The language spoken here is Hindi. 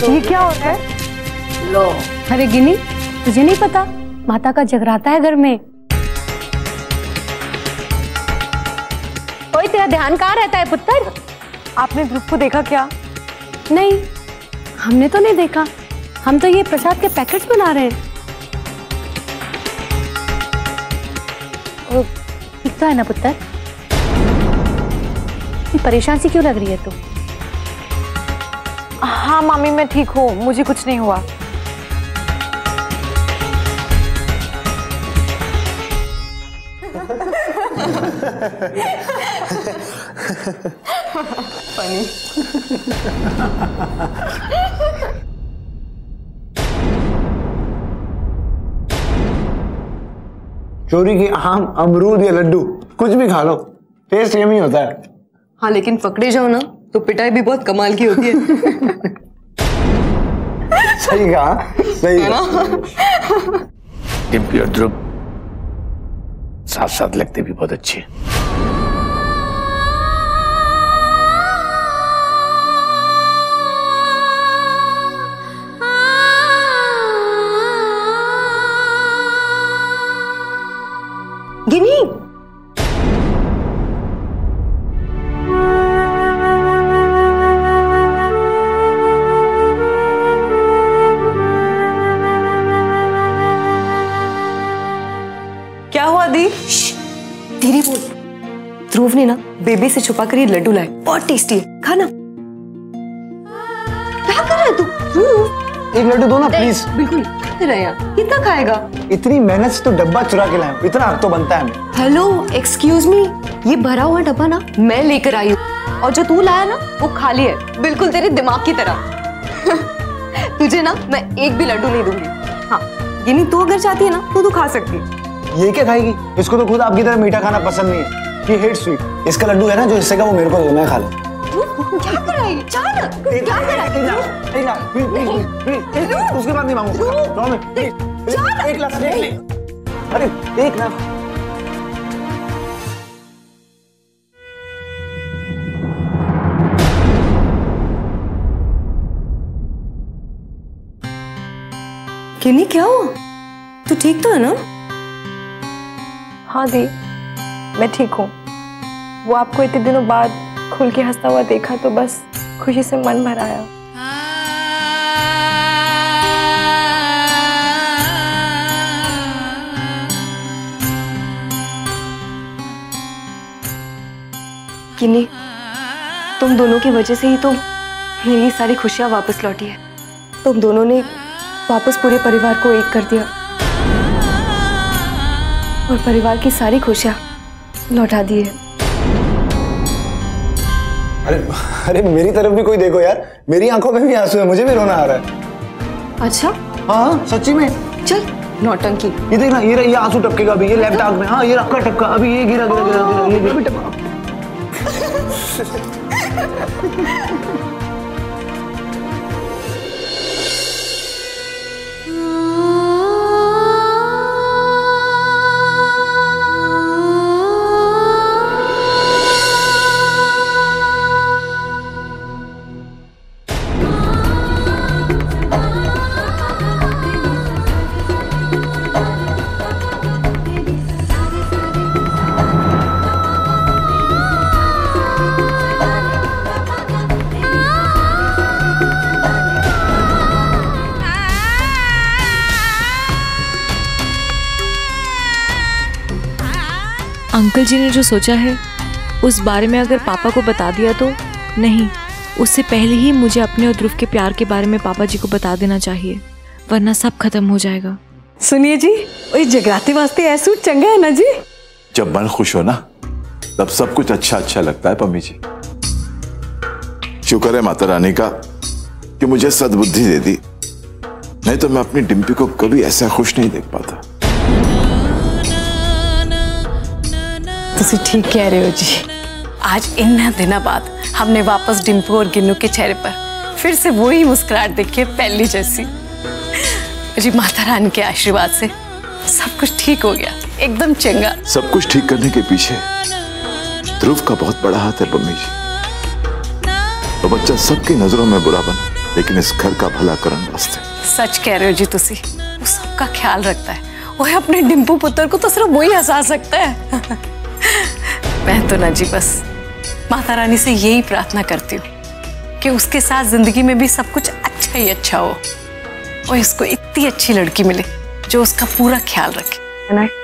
ये क्या हो रहा है? लो। अरे गिनी, तुझे नहीं पता माता का जगराता है घर में। ओए तेरा ध्यान कहाँ रहता है पुत्र? आपने ध्रुव को देखा क्या? नहीं, हमने तो नहीं देखा। हम तो ये प्रसाद के पैकेट्स बना रहे हैं। ठीक तो है ना पुत्र? परेशान सी क्यों लग रही है तू? हाँ मामी मैं ठीक हूँ, मुझे कुछ नहीं हुआ। फनी। चोरी की आम, अमरूद या लड्डू कुछ भी खा लो, टेस्ट सेम ही होता है। हाँ लेकिन पकड़े जाओ ना तो पिटाई भी बहुत कमाल की होती है। सही कहा, सही है ना? डिम्पी और ध्रुव साथ साथ लगते भी बहुत अच्छे हैं। गिनी, क्या हुआ दी? धीरे बोल। ध्रुव ने ना बेबी से छुपा कर ये लड्डू लाए, बहुत टेस्टी है, खाना। क्या कर रहा है तू? एक लड्डू दो ना प्लीज। बिल्कुल कितना खाएगा? इतनी मेहनत से तो डब्बा चुरा के लाया हूं, इतना हक तो बनता है हमें। हेलो एक्सक्यूज मी, ये भरा हुआ डब्बा ना मैं लेकर आई हूँ और जो तू लाया ना वो खाली है, बिल्कुल तेरे दिमाग की तरह। तुझे ना मैं एक भी लड्डू नहीं दूंगी। हाँ गिनी, तू अगर चाहती है ना तो तू खा सकती है। ये क्या खाएगी? इसको तो खुद आपकी तरह मीठा खाना पसंद नहीं है, ये हेट स्वीट। इसका लड्डू है ना जो हिस्से का वो मेरे को दो, मैं खा लूं। क्या कर रहा है? क्या कर रहा है? उसके बाद नहीं मांगूंगा। एक लाख अरे एक लाख। गिनी क्या हुआ? तू ठीक तो है ना? हाँ दी, मैं ठीक हूँ। वो आपको इतने दिनों बाद खुल के हंसता हुआ देखा तो बस खुशी से मन भर आया। गिनी, तुम दोनों की वजह से ही तो मेरी सारी खुशियां वापस लौटी है। तुम दोनों ने वापस पूरे परिवार को एक कर दिया और परिवार की सारी खुशियां लौटा दी है। अरे मेरी तरफ भी कोई देखो यार, मेरी आंखों में भी आंसू है, मुझे भी रोना आ रहा है। अच्छा? हाँ सच्ची में। चल नौटंकी। ये देखना, ये आंसू टपकेगा अभी, ये लेफ्ट आंख में। हाँ ये रखा टपका, अभी ये गिरा गिरा गिरा गिरा, ये भी टपका। अंकल जी ने जो सोचा है उस बारे में अगर पापा को बता दिया तो नहीं, उससे पहले ही मुझे अपने और ध्रुव के प्यार के बारे में पापा जी को बता देना चाहिए, वरना सब खत्म हो जाएगा। सुनिए जी, वही जगराते वास्ते ऐसा सूट चंगा है ना जी? जब मन खुश हो ना तब सब कुछ अच्छा अच्छा लगता है पम्मी जी। शुक्र है माता रानी का कि मुझे सद्बुद्धि दे दी, नहीं तो मैं अपनी डिम्पी को कभी ऐसा खुश नहीं देख पाता। तुसी ठीक कह रहे हो जी। आज इन दिनों बाद हमने वापस डिम्पू और गिन्नू के चेहरे पर फिर से वही मुस्कुराहट देखी है पहली जैसी। जी माता रानी के आशीर्वाद से सब कुछ ठीक हो गया, एकदम चंगा। सब कुछ ठीक करने के पीछे ध्रुव का बहुत बड़ा हाथ है पम्मी जी। वो बच्चा सबकी नजरों में बुरा बना, लेकिन इस घर का भला करन वास्ते। सच कह रहे हो जी तुसी, वो सबका ख्याल रखता है। वो अपने डिम्पू पुत्र को तो सिर्फ वही हंसा सकता है। मैं तो ना जी बस माता रानी से यही प्रार्थना करती हूँ कि उसके साथ जिंदगी में भी सब कुछ अच्छा ही अच्छा हो और इसको इतनी अच्छी लड़की मिले जो उसका पूरा ख्याल रखे, है ना?